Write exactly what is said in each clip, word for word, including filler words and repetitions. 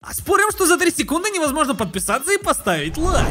А спорим, что за три секунды невозможно подписаться и поставить лайк.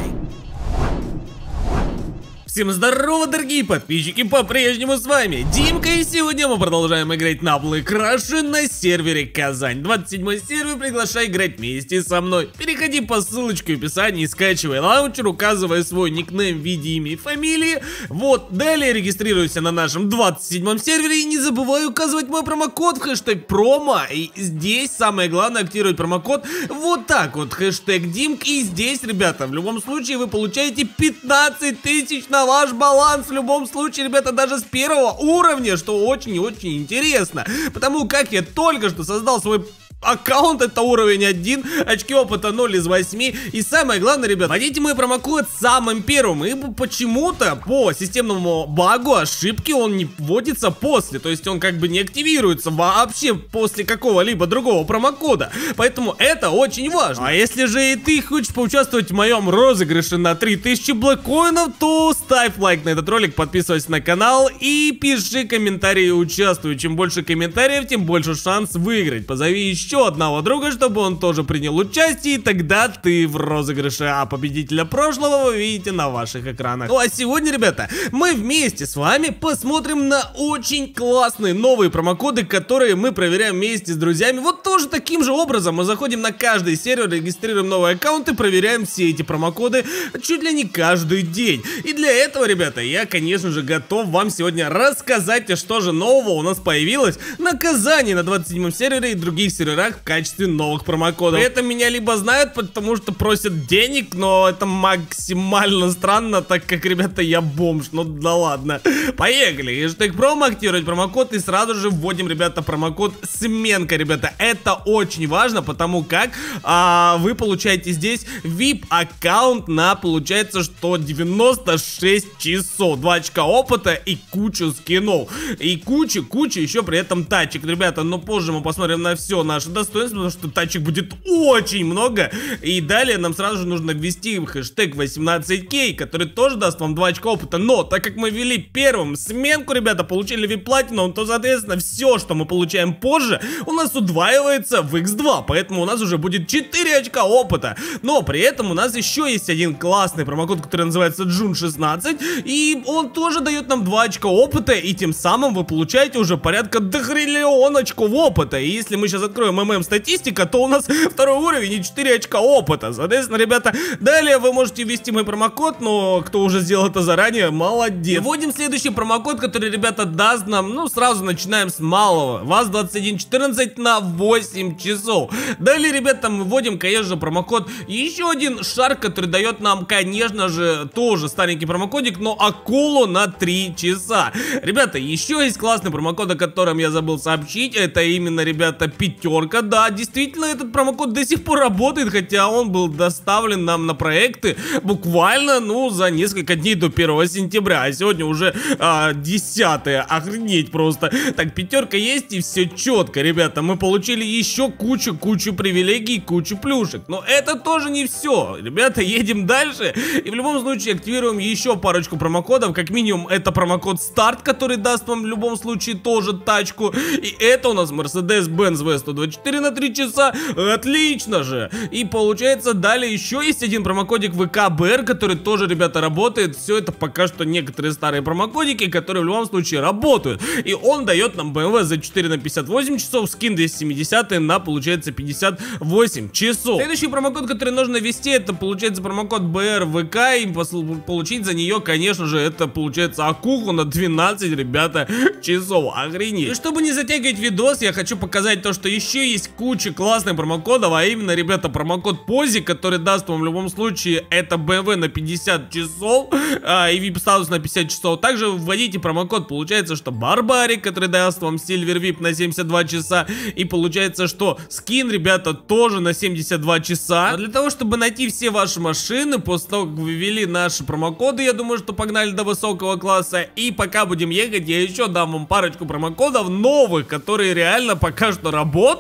Всем здорово, дорогие подписчики, по-прежнему с вами Димка, и сегодня мы продолжаем играть на Black Rush на сервере Казань. двадцать седьмой сервер, приглашай играть вместе со мной. Переходи по ссылочке в описании, скачивай лаунчер, указывай свой никнейм в виде имя и фамилии. Вот, далее регистрируйся на нашем двадцать седьмом сервере и не забывай указывать мой промокод в хэштег промо. И здесь самое главное активировать промокод вот так вот, хэштег Димк. И здесь, ребята, в любом случае вы получаете пятнадцать тысяч на ваш баланс. В любом случае, ребята, даже с первого уровня, что очень и очень интересно. Потому как я только что создал свой аккаунт, это уровень один, очки опыта ноль из восьми. И самое главное, ребят, вводите мой промокод самым первым. И почему-то по системному багу, ошибки, он не вводится после. То есть он как бы не активируется вообще после какого-либо другого промокода. Поэтому это очень важно. А если же и ты хочешь поучаствовать в моем розыгрыше на три тысячи блэккоинов, то ставь лайк на этот ролик, подписывайся на канал и пиши комментарии и участвуй. Чем больше комментариев, тем больше шанс выиграть. Позови еще еще одного друга, чтобы он тоже принял участие, и тогда ты в розыгрыше, а победителя прошлого вы видите на ваших экранах. Ну а сегодня, ребята, мы вместе с вами посмотрим на очень классные новые промокоды, которые мы проверяем вместе с друзьями. Вот тоже таким же образом мы заходим на каждый сервер, регистрируем новый аккаунт и проверяем все эти промокоды чуть ли не каждый день. И для этого, ребята, я, конечно же, готов вам сегодня рассказать, что же нового у нас появилось на Казани, на двадцать седьмом сервере и других серверах в качестве новых промокодов. При этом меня либо знают, потому что просят денег, но это максимально странно, так как, ребята, я бомж. Ну да ладно. Поехали. Хэштег промо, активировать промокод и сразу же вводим, ребята, промокод сменка, ребята. Это очень важно, потому как а, вы получаете здесь ви ай пи-аккаунт на, получается, что девяносто шесть часов, два очка опыта и кучу скинов. И кучу, кучу еще при этом тачек, ребята. Но позже мы посмотрим на все наше достоинство, потому что тачек будет очень много. И далее нам сразу же нужно ввести хэштег восемнадцать кей, который тоже даст вам два очка опыта. Но так как мы ввели первым сменку, ребята, получили ви ай пи-платину, то, соответственно, все, что мы получаем позже, у нас удваивается в икс два. Поэтому у нас уже будет четыре очка опыта. Но при этом у нас еще есть один классный промокод, который называется Джун шестнадцать. И он тоже дает нам два очка опыта. И тем самым вы получаете уже порядка дохриллион очков опыта. И если мы сейчас откроем эм эм статистика, то у нас второй уровень и четыре очка опыта. Соответственно, ребята, далее вы можете ввести мой промокод, но кто уже сделал это заранее, молодец. Вводим следующий промокод, который, ребята, даст нам, ну, сразу начинаем с малого. ВАЗ двадцать один четырнадцать на восемь часов. Далее, ребята, мы вводим, конечно же, промокод еще один шар, который дает нам, конечно же, тоже старенький промокодик, но акулу на три часа. Ребята, еще есть классный промокод, о котором я забыл сообщить. Это именно, ребята, пятерка. Да, действительно, этот промокод до сих пор работает, хотя он был доставлен нам на проекты буквально, ну, за несколько дней до первого сентября. А сегодня уже а, десятое. Охренеть просто. Так, пятерка есть, и все четко, ребята. Мы получили еще кучу-кучу привилегий, кучу плюшек. Но это тоже не все. Ребята, едем дальше. И в любом случае активируем еще парочку промокодов. Как минимум, это промокод старт, который даст вам в любом случае тоже тачку. И это у нас Mercedes-Benz ви сто двадцать четыре на три часа. Отлично же. И получается, далее еще есть один промокодик вэ ка бэ эр, который тоже, ребята, работает. Все это пока что некоторые старые промокодики, которые в любом случае работают. И он дает нам бэ эм вэ зет четыре на пятьдесят восемь часов, скин двести семьдесят на, получается, пятьдесят восемь часов. Следующий промокод, который нужно ввести, это, получается, промокод бэ эр вэ ка. И получить за нее, конечно же, это, получается, акуху на двенадцать, ребята, часов. Охренеть. И чтобы не затягивать видос, я хочу показать то, что еще есть куча классных промокодов, а именно, ребята, промокод Пози, который даст вам в любом случае это бэ эм вэ на пятьдесят часов, а, и ви ай пи-статус на пятьдесят часов. Также вводите промокод, получается, что Барбарик, который даст вам Silver ви ай пи на семьдесят два часа, и получается, что скин, ребята, тоже на семьдесят два часа. А для того, чтобы найти все ваши машины, после того, как вы ввели наши промокоды, я думаю, что погнали до высокого класса, и пока будем ехать, я еще дам вам парочку промокодов новых, которые реально пока что работают.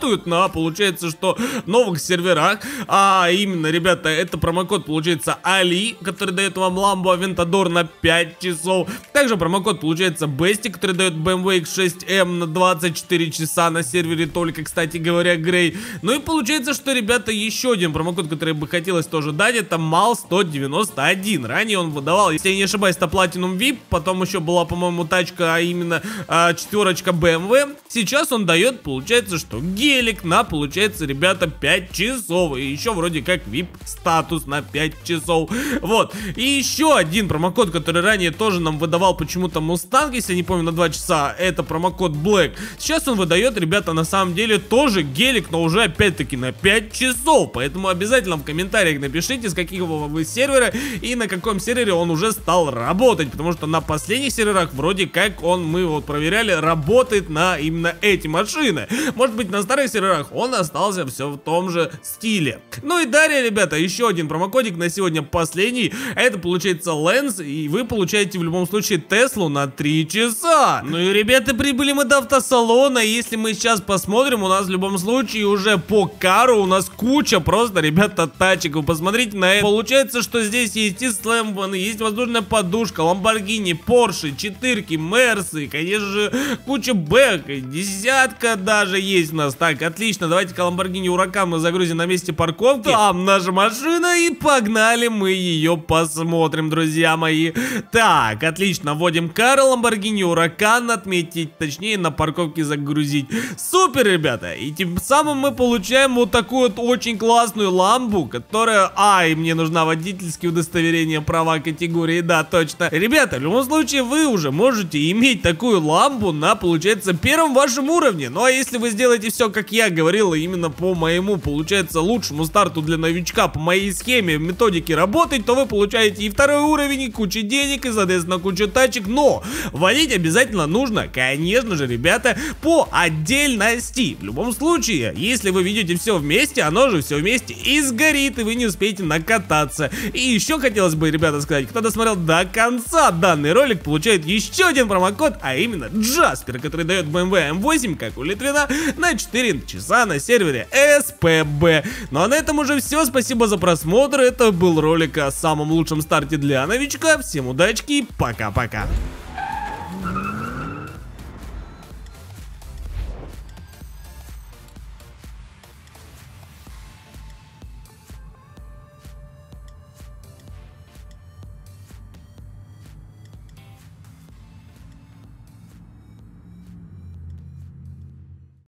работают на, получается, что новых серверах. А именно, ребята, это промокод, получается, Али, который дает вам ламбу Авентадор на пять часов. Также промокод, получается, Бести, который дает бэ эм вэ икс шесть эм на двадцать четыре часа на сервере только, кстати говоря, Грей. Ну и получается, что, ребята, еще один промокод, который бы хотелось тоже дать, это Мал сто девяносто один. Ранее он выдавал, если я не ошибаюсь, это Platinum ви ай пи, потом еще была, по-моему, тачка, а именно а, четверочка бэ эм вэ. Сейчас он дает, получается, что гелик на, получается, ребята, пять часов. И еще вроде как ви ай пи статус на пять часов. Вот. И еще один промокод, который ранее тоже нам выдавал почему-то Мустанг, если я не помню, на два часа, это промокод Black. Сейчас он выдает, ребята, на самом деле тоже гелик, но уже опять-таки на пять часов. Поэтому обязательно в комментариях напишите, с какого вы сервера и на каком сервере он уже стал работать. Потому что на последних серверах вроде как он, мы вот проверяли, работает на именно эти машины. Может быть, на старых серверах он остался все в том же стиле. Ну и далее, ребята, еще один промокодик на сегодня последний. Это получается Lens, и вы получаете в любом случае Теслу на три часа. Ну и, ребята, прибыли мы до автосалона. Если мы сейчас посмотрим, у нас в любом случае уже по кару у нас куча просто, ребята, тачек. Вы посмотрите на это. Получается, что здесь есть и слэмваны, есть воздушная подушка, Ламборгини, Порше, четырки, Мерсы, конечно же, куча бэк, десятка даже есть у нас. Так, отлично, давайте-ка Ламборгини Уракан мы загрузим на месте парковки. Там наша машина, и погнали мы ее посмотрим, друзья мои. Так, отлично, вводим кару, Ламборгини Уракан, отметить, точнее, на парковке загрузить. Супер, ребята, и тем самым мы получаем вот такую вот очень классную ламбу, которая, ай, мне нужна водительские удостоверения, права категории, да, точно. Ребята, в любом случае, вы уже можете иметь такую ламбу на, получается, первом вашем уровне. Ну а если вы сделаете все, как я говорил, именно по моему, получается, лучшему старту для новичка, по моей схеме, методике работать, то вы получаете и второй уровень, и кучу денег, и, соответственно, кучу тачек. Но валить обязательно нужно, конечно же, ребята, по отдельности. В любом случае, если вы ведете все вместе, оно же все вместе и сгорит, и вы не успеете накататься. И еще хотелось бы, ребята, сказать, кто досмотрел до конца данный ролик, получает еще один промокод, а именно Джаспер, который дает бэ эм вэ эм восемь, как у Литвина, на четыре часа на сервере эс пэ бэ. Ну а на этом уже все. Спасибо за просмотр. Это был ролик о самом лучшем старте для новичка. Всем удачки и пока-пока.